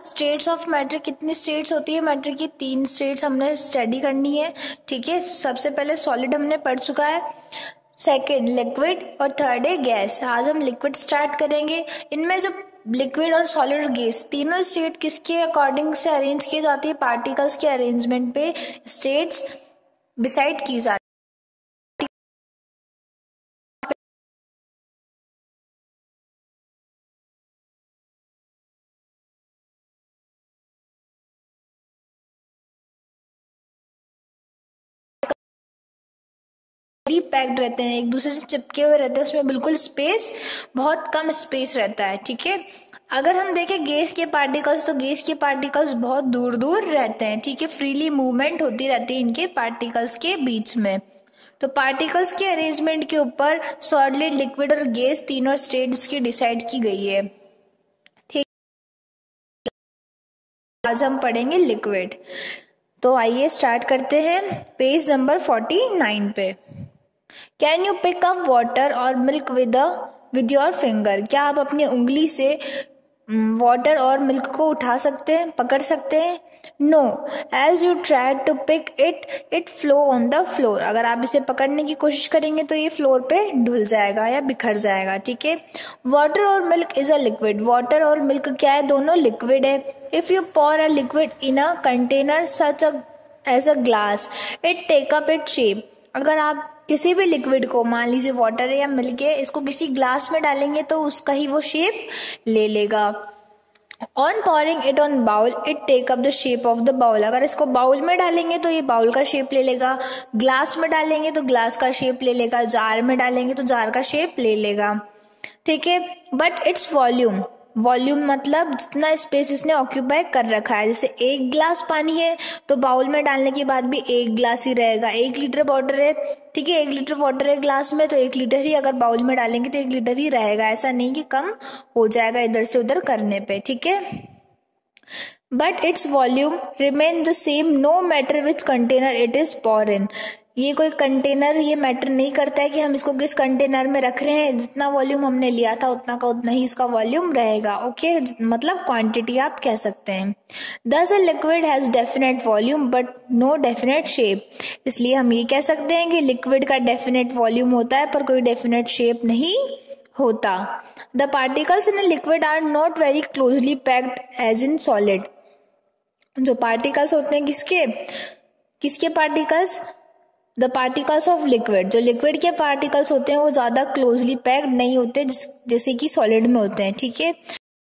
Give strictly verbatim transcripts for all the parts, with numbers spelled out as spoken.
States of matter, कितनी states होती है मैटर की? तीन स्टेट्स हमने स्टडी करनी है, ठीक है। सबसे पहले सॉलिड हमने पढ़ चुका है, सेकेंड लिक्विड और थर्ड है गैस। आज हम लिक्विड स्टार्ट करेंगे। इनमें जो लिक्विड और सॉलिड और गैस तीनों स्टेट किसके अकॉर्डिंग से अरेंज की जाती है? पार्टिकल्स के अरेंजमेंट पे स्टेट्स डिसाइड की जाती है। पैक्ड रहते हैं, एक दूसरे से चिपके हुए रहते हैं, उसमें बिल्कुल स्पेस, बहुत कम स्पेस रहता है, ठीक है। अगर हम देखें गैस के पार्टिकल्स, तो गैस के पार्टिकल्स बहुत दूर दूर रहते हैं, ठीक है। फ्रीली मूवमेंट होती रहती है इनके पार्टिकल्स के बीच में। तो पार्टिकल्स के अरेंजमेंट के ऊपर सॉलिड, लिक्विड और गैस तीनों स्टेट्स की डिसाइड की गई है, ठीक। आज हम पढ़ेंगे लिक्विड। तो आइए स्टार्ट करते हैं पेज नंबर फोर्टी नाइन पे। Can you pick up water और milk with with your finger? क्या आप अपनी उंगली से वाटर और मिल्क को उठा सकते हैं, पकड़ सकते हैं? No, as you try to pick it it flow on the floor. अगर आप इसे पकड़ने की कोशिश करेंगे तो ये फ्लोर पे ढुल जाएगा या बिखर जाएगा, ठीक है। वाटर और milk is a liquid. Water और मिल्क क्या है? दोनों लिक्विड है। If you pour a liquid in a container such a as a glass it take up it shape. अगर आप किसी भी लिक्विड को, मान लीजिए वाटर है या मिल्क है, इसको किसी ग्लास में डालेंगे तो उसका ही वो शेप ले लेगा। On pouring it on bowl it take up the shape of the bowl. अगर इसको बाउल में डालेंगे तो ये बाउल का शेप ले लेगा, ग्लास में डालेंगे तो ग्लास का शेप ले लेगा, जार में डालेंगे तो जार का शेप ले लेगा, ठीक है। बट इट्स वॉल्यूम, वॉल्यूम मतलब जितना स्पेस इसने ऑक्यूपाई कर रखा है। जैसे एक ग्लास पानी है तो बाउल में डालने के बाद भी एक ग्लास ही रहेगा। एक लीटर वाटर है, ठीक है, एक लीटर वाटर है ग्लास में तो एक लीटर ही, अगर बाउल में डालेंगे तो एक लीटर ही रहेगा। ऐसा नहीं कि कम हो जाएगा इधर से उधर करने पे, ठीक है। But it's volume remain the same no matter which container it is pour in. ये कोई कंटेनर ये मैटर नहीं करता है कि हम इसको किस कंटेनर में रख रहे हैं, जितना वॉल्यूम हमने लिया था उतना का उतना ही इसका वॉल्यूम रहेगा, ओके। मतलब क्वांटिटी आप कह सकते हैं। Thus a liquid has definite volume but no definite shape. इसलिए हम ये कह सकते हैं कि लिक्विड का डेफिनेट वॉल्यूम होता है पर कोई डेफिनेट शेप नहीं होता। The particles in a liquid are not very closely packed as in solid. जो पार्टिकल्स होते हैं किसके किसके particles? The particles of liquid. जो लिक्विड के पार्टिकल्स होते हैं वो ज्यादा क्लोजली पैक्ड नहीं होते जैसे कि सॉलिड में होते हैं, ठीक है।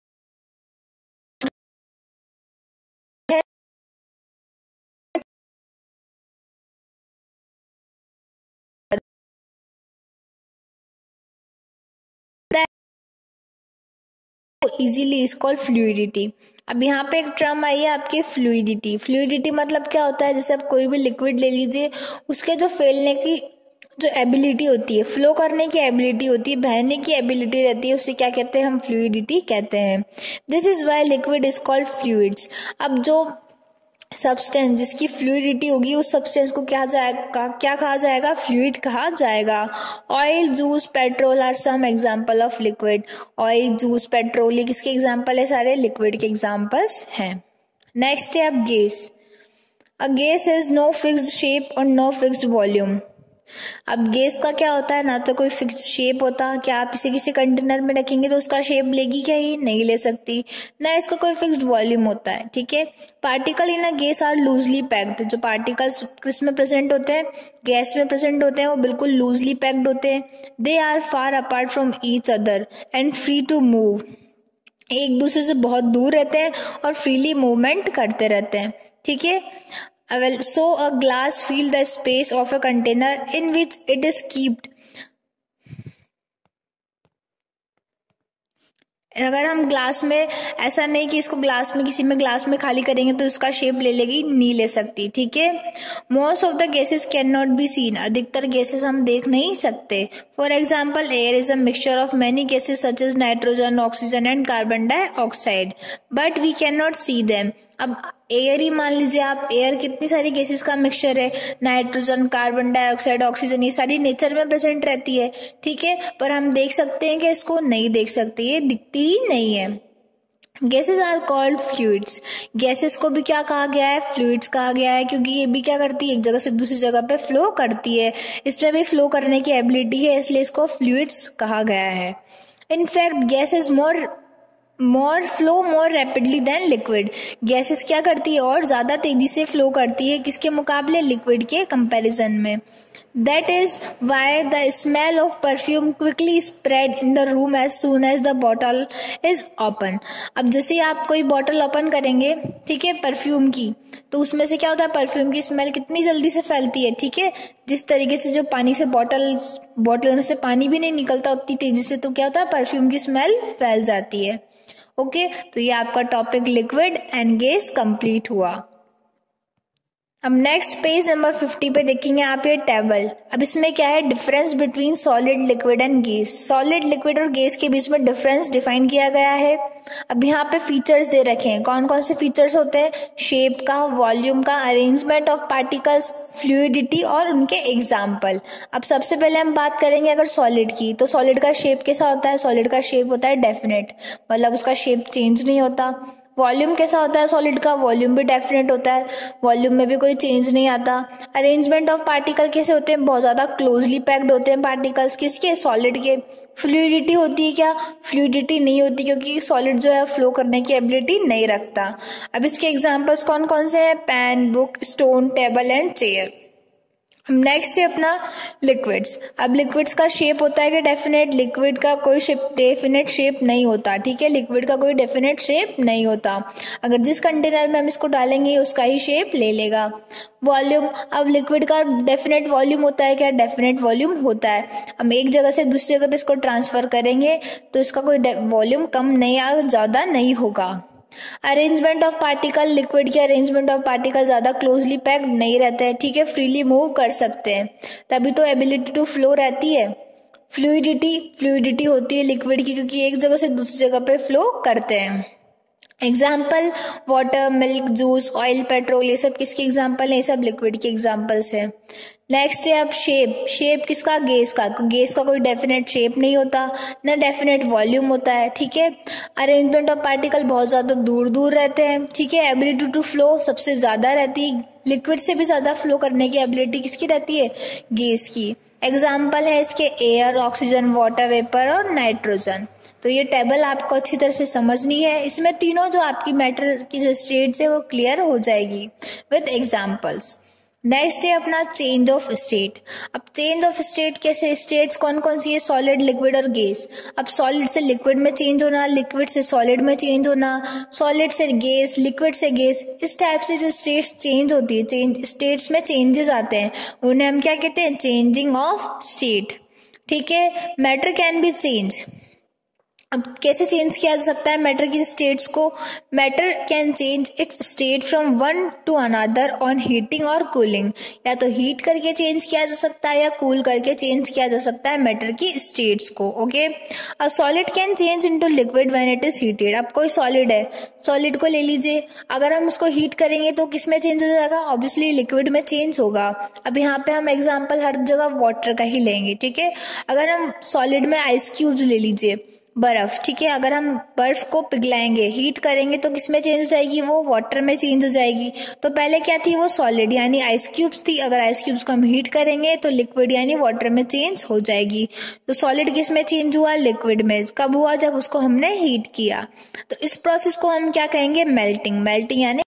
Easily is called fluidity. अब यहाँ पे एक टर्म आई है आपके फ्लूइडिटी। फ्लूइडिटी मतलब क्या होता है? जैसे आप कोई भी लिक्विड ले लीजिए, उसके जो फैलने की जो एबिलिटी होती है, फ्लो करने की एबिलिटी होती है, बहने की एबिलिटी रहती है, उसे क्या कहते हैं? हम फ्लूइडिटी कहते हैं। This is why liquid is called fluids. अब जो सब्सटेंस जिसकी फ्लूइडिटी होगी उस सब्सटेंस को क्या जाएगा क्या कहा जाएगा? फ्लूइड कहा जाएगा। Oil, juice, petrol are some example of liquid. Oil, juice, petrol ये किसके एग्जांपल है? सारे लिक्विड के एग्जांपल्स हैं। नेक्स्ट है अब gas. A gas has no fixed shape और नो फिक्स्ड वॉल्यूम। अब गैस का क्या होता है? ना तो कोई फिक्स्ड शेप होता, क्या आप इसे किसी कंटेनर में रखेंगे तो उसका शेप लेगी क्या? ही नहीं ले सकती। ना इसका कोई फिक्स्ड वॉल्यूम होता है, ठीक है। Particle in a gas are loosely packed. जो पार्टिकल्स किस में प्रेजेंट होते हैं? गैस में प्रेजेंट होते हैं, वो बिल्कुल लूजली पैक्ड होते हैं। They are far apart from each other and free to move. एक दूसरे से बहुत दूर रहते हैं और फ्रीली मूवमेंट करते रहते हैं, ठीक है। Well, so a glass fill the space of a container in which it is kept. अगर हम ग्लास में, ऐसा नहीं कि इसको ग्लास में किसी में ग्लास में खाली करेंगे तो उसका शेप ले लेगी, नहीं ले सकती, ठीक है। Most of the gases can not be seen. अधिकतर गैसेस हम देख नहीं सकते। For example air is a mixture of many gases such as nitrogen, oxygen and carbon dioxide but we can not see them. अब air ही मान लीजिए आप, एयर कितनी सारी गैसेस का मिक्सचर है, नाइट्रोजन, कार्बन डाइऑक्साइड, ऑक्सीजन, ये सारी नेचर में प्रेजेंट रहती है, ठीक है। पर हम देख सकते हैं कि इसको नहीं देख सकते, ये दिखती ही नहीं है। Gases are called fluids. Gases को भी क्या कहा गया है, फ्लूइड्स कहा गया है, क्योंकि ये भी क्या करती है, एक जगह से दूसरी जगह पे फ्लो करती है। इसमें भी फ्लो करने की एबिलिटी है, इसलिए इसको फ्लूइड्स कहा गया है। In fact gas is more more flow more rapidly than liquid. Gases क्या करती है, और ज्यादा तेजी से फ्लो करती है, किसके मुकाबले, लिक्विड के कंपैरिजन में। That is why the smell of perfume quickly spread in the room as soon as the bottle is open. अब जैसे आप कोई बॉटल ओपन करेंगे, ठीक है, परफ्यूम की, तो उसमें से क्या होता है, परफ्यूम की स्मेल कितनी जल्दी से फैलती है, ठीक है। जिस तरीके से जो पानी से बॉटल बॉटल में से पानी भी नहीं निकलता उतनी तेजी से, तो क्या होता है, परफ्यूम की स्मेल फैल जाती है। ओके, तो ये आपका topic liquid and gas complete हुआ। अब नेक्स्ट पेज नंबर फिफ्टी पे देखेंगे आप ये टेबल। अब इसमें क्या है, difference between solid, liquid and gas. Solid, liquid और गैस के बीच में डिफरेंस डिफाइन किया गया है। अब यहाँ पे फीचर्स दे रखे हैं, कौन कौन से फीचर्स होते हैं, शेप का, वॉल्यूम का, अरेंजमेंट ऑफ पार्टिकल्स, फ्लूइडिटी और उनके एग्जाम्पल। अब सबसे पहले हम बात करेंगे अगर सॉलिड की, तो सॉलिड का शेप कैसा होता है, सॉलिड का शेप होता है डेफिनेट, मतलब उसका शेप चेंज नहीं होता। वॉल्यूम कैसा होता है सॉलिड का, वॉल्यूम भी डेफिनेट होता है, वॉल्यूम में भी कोई चेंज नहीं आता। अरेंजमेंट ऑफ पार्टिकल कैसे होते हैं, बहुत ज्यादा क्लोजली पैक्ड होते हैं पार्टिकल्स, किसके, सॉलिड के। फ्लूइडिटी होती है क्या, फ्लूइडिटी नहीं होती, क्योंकि सॉलिड जो है फ्लो करने की एबिलिटी नहीं रखता। अब इसके एग्जाम्पल्स कौन कौन से हैं, pen, book, stone, table and chair. Next है अपना लिक्विड्स। अब लिक्विड्स का शेप होता है कि डेफिनेट, लिक्विड का कोई शेप डेफिनेट शेप नहीं होता, ठीक है, लिक्विड का कोई डेफिनेट शेप नहीं होता, अगर जिस कंटेनर में हम इसको डालेंगे उसका ही शेप ले लेगा। वॉल्यूम, अब लिक्विड का डेफिनेट वॉल्यूम होता है क्या, डेफिनेट वॉल्यूम होता है। हम एक जगह से दूसरी जगह पे इसको ट्रांसफर करेंगे तो इसका कोई वॉल्यूम कम नहीं या ज्यादा नहीं होगा। अरेंजमेंट ऑफ पार्टिकल, लिक्विड के अरेंजमेंट ऑफ पार्टिकल ज्यादा क्लोजली पैक्ड नहीं रहते हैं, ठीक है, फ्रीली मूव कर सकते हैं, तभी तो एबिलिटी टू फ्लो रहती है। फ्लूइडिटी, फ्लूइडिटी होती है लिक्विड की, क्योंकि एक जगह से दूसरी जगह पे फ्लो करते हैं। Example, water, milk, juice, oil, petrol, ये सब किसके एग्जाम्पल है, ये सब लिक्विड के एग्जाम्पल्स है। नेक्स्ट है अब शेप। शेप किसका, गैस का। गैस का कोई डेफिनेट शेप नहीं होता, ना डेफिनेट वॉल्यूम होता है, ठीक है। अरेंजमेंट ऑफ पार्टिकल बहुत ज्यादा दूर दूर रहते हैं, ठीक है। एबिलिटी टू फ्लो सबसे ज्यादा रहती है, लिक्विड से भी ज्यादा फ्लो करने की एबिलिटी किसकी रहती है, गैस की। एग्जाम्पल है इसके एयर, ऑक्सीजन, वाटर वेपर और नाइट्रोजन। तो ये टेबल आपको अच्छी तरह से समझनी है, इसमें तीनों जो आपकी मैटर की जो स्टेट्स है वो क्लियर हो जाएगी विद एग्जाम्पल्स। नेक्स्ट है अपना चेंज ऑफ स्टेट। अब चेंज ऑफ स्टेट कैसे, स्टेट्स कौन कौन सी है, सॉलिड, लिक्विड और गैस। अब सॉलिड से लिक्विड में चेंज होना, लिक्विड से सॉलिड में चेंज होना, सॉलिड से गैस, लिक्विड से गैस, इस टाइप से जो स्टेट्स चेंज होती है, चेंज स्टेट्स में चेंजेस आते हैं, उन्हें हम क्या कहते हैं, चेंजिंग ऑफ स्टेट, ठीक है। Matter can be change. अब कैसे चेंज किया जा सकता है मैटर की स्टेट्स को, matter can change its state from one to another on heating और कूलिंग। या तो हीट करके चेंज किया जा सकता है या कूल करके चेंज किया जा सकता है मैटर की स्टेट्स को, okay. A solid can change into liquid when it is heated. अब कोई सॉलिड है, सॉलिड को ले लीजिए, अगर हम उसको हीट करेंगे तो किस में चेंज हो जाएगा, ऑब्वियसली लिक्विड में चेंज होगा। अब यहाँ पे हम एग्जाम्पल हर जगह वाटर का ही लेंगे, ठीक है। अगर हम सॉलिड में आइस क्यूब्स ले लीजिए, बर्फ, ठीक है, अगर हम बर्फ को पिघलाएंगे, हीट करेंगे तो किसमें चेंज हो जाएगी, वो वाटर में चेंज हो जाएगी। तो पहले क्या थी, वो सॉलिड यानी आइस क्यूब्स थी, अगर आइस क्यूब्स को हम हीट करेंगे तो लिक्विड यानी वाटर में चेंज हो जाएगी। तो सॉलिड किस में चेंज हुआ, लिक्विड में। कब हुआ, जब उसको हमने हीट किया। तो इस प्रोसेस को हम क्या कहेंगे, मेल्टिंग। मेल्टिंग यानी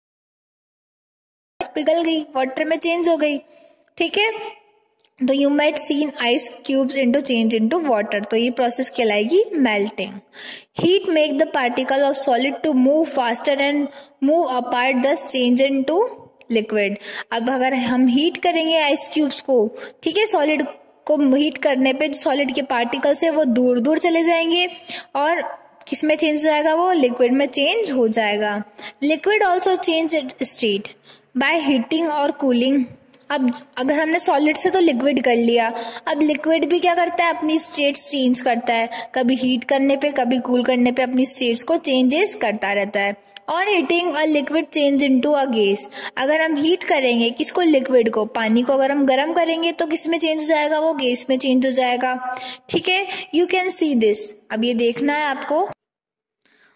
पिघल गई, वाटर में चेंज हो गई, ठीक है। तो you might seen ice cubes into change into water, तो ये प्रोसेस कहलाएगी melting. Heat make the particle of solid to move faster and move apart, thus change into liquid. अब अगर हम हीट करेंगे आइस क्यूब्स को, ठीक है, सॉलिड को हीट करने पे जो सॉलिड के पार्टिकल्स है वो दूर दूर चले जाएंगे और किस में चेंज हो जाएगा, वो लिक्विड में चेंज हो जाएगा। Liquid also change its state by heating और कूलिंग। अब अगर हमने सॉलिड से तो लिक्विड कर लिया, अब लिक्विड भी क्या करता है, अपनी स्टेट्स चेंज करता है, कभी हीट करने पे कभी कूल करने पे अपनी स्टेट्स को चेंजेस करता रहता है। और heating a liquid change into a gas. अगर हम हीट करेंगे किसको, लिक्विड को, पानी को अगर हम गर्म करेंगे तो किस में चेंज हो जाएगा, वो गैस में चेंज हो जाएगा, ठीक है। यू कैन सी दिस, अब ये देखना है आपको।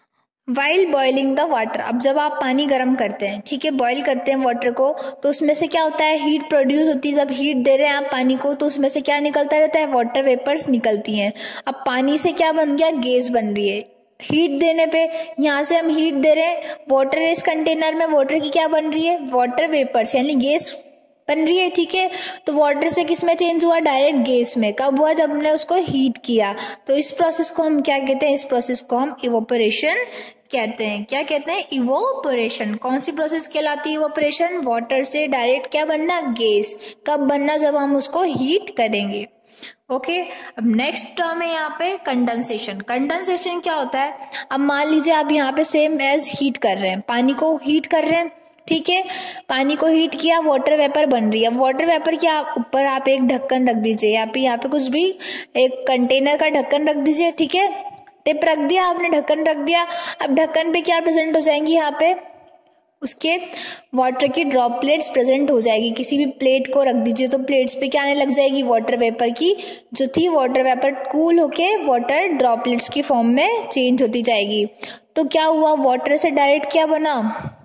वाइल बॉइलिंग द वाटर, अब जब आप पानी गर्म करते हैं, ठीक है, बॉईल करते हैं वाटर को, तो उसमें से क्या होता है, हीट प्रोड्यूस होती है। जब हीट दे रहे हैं आप पानी को, तो उसमें से क्या निकलता रहता है, वाटर वेपर्स निकलती हैं। अब पानी से क्या बन गया, गैस बन रही है। हीट देने पे, यहाँ से हम हीट दे रहे हैं, वाटर इस कंटेनर में, वाटर की क्या बन रही है, वाटर वेपर्स यानी गैस बन रही है, ठीक है। तो वाटर से किस में चेंज हुआ, डायरेक्ट गैस में। कब हुआ, जब हमने उसको हीट किया। तो इस प्रोसेस को हम क्या कहते हैं, इस प्रोसेस को हम इवोपरेशन कहते हैं। क्या कहते हैं, इवोपरेशन। कौन सी प्रोसेस कहलाती है इवोपरेशन, वाटर से डायरेक्ट क्या बनना, गैस। कब बनना, जब हम उसको हीट करेंगे। ओके okay, अब नेक्स्ट टर्म है यहाँ पे कंडेंसेशन। कंडेंसेशन क्या होता है, अब मान लीजिए आप यहाँ पे सेम एज हीट कर रहे हैं, पानी को हीट कर रहे हैं, ठीक है, पानी को हीट किया, वाटर वेपर बन रही है। अब वाटर वेपर के आप ऊपर आप एक ढक्कन रख दीजिए, यहाँ पे यहाँ पे कुछ भी एक कंटेनर का ढक्कन रख दीजिए, ठीक है, टिप रख दिया आपने, ढक्कन रख दिया। अब ढक्कन पे क्या प्रेजेंट हो जाएंगी, यहाँ पे उसके वाटर की ड्रॉपलेट्स प्रेजेंट हो जाएगी। किसी भी प्लेट को रख दीजिए तो प्लेट्स पे क्या आने लग जाएगी, वाटर वेपर की जो थी, वाटर वेपर कूल होके वाटर ड्रॉपलेट्स की फॉर्म में चेंज होती जाएगी। तो क्या हुआ, वाटर से डायरेक्ट क्या बना,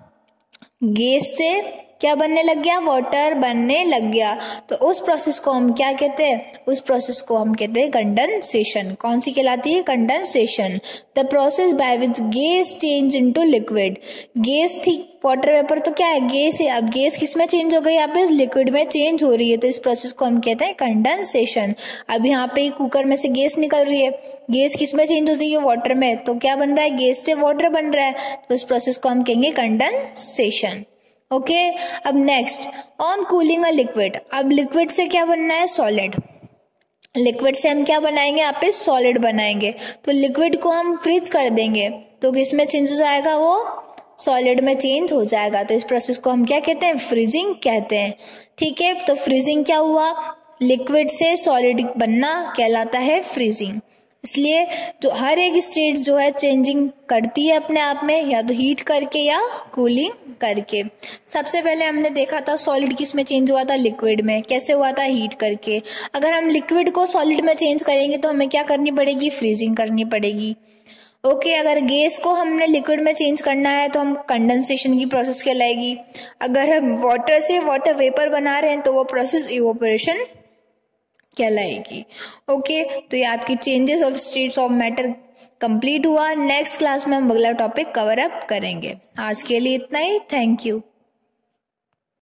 गैस से क्या बनने लग गया, वाटर बनने लग गया। तो उस प्रोसेस को हम क्या कहते हैं, उस प्रोसेस को हम कहते हैं कंडेंसेशन। कौन सी कहलाती है, condensation. The process by which gas change into liquid. Gas थी, वाटर वेपर तो क्या है, गैस है। अब गैस किस में चेंज हो गई, यहाँ पे लिक्विड में चेंज हो रही है। तो इस प्रोसेस को हम कहते हैं कंडेंसेशन। अब यहाँ पे कुकर में से गैस निकल रही है, गैस किस में चेंज हो रही है, वाटर में। तो क्या बन रहा है, गैस से वाटर बन रहा है। तो इस प्रोसेस को हम कहेंगे कंडेंसेशन। ओके okay, अब next on cooling a liquid. अब लिक्विड से क्या बनना है, सॉलिड। लिक्विड से हम क्या बनाएंगे, यहाँ पे सॉलिड बनाएंगे। तो लिक्विड को हम फ्रीज कर देंगे तो किस में चेंज हो जाएगा, वो सॉलिड में चेंज हो जाएगा। तो इस प्रोसेस को हम क्या कहते हैं, फ्रीजिंग कहते हैं, ठीक है। तो फ्रीजिंग क्या हुआ, लिक्विड से सॉलिड बनना कहलाता है फ्रीजिंग। इसलिए जो हर एक स्टेट जो है चेंजिंग करती है अपने आप में, या तो हीट करके या कूलिंग करके। सबसे पहले हमने देखा था सॉलिड किस में चेंज हुआ था, लिक्विड में। कैसे हुआ था, हीट करके। अगर हम लिक्विड को सॉलिड में चेंज करेंगे तो हमें क्या करनी पड़ेगी, फ्रीजिंग करनी पड़ेगी। ओके okay, अगर गैस को हमने लिक्विड में चेंज करना है तो हम कंडेंसेशन की प्रोसेस कहलाएगी। अगर हम वाटर से वाटर वेपर बना रहे हैं तो वो प्रोसेस इवोपरेशन कहलाएगी। ओके okay, तो ये आपकी changes of states of matter complete हुआ। नेक्स्ट क्लास में हम अगला टॉपिक कवर अप करेंगे। आज के लिए इतना ही, थैंक यू।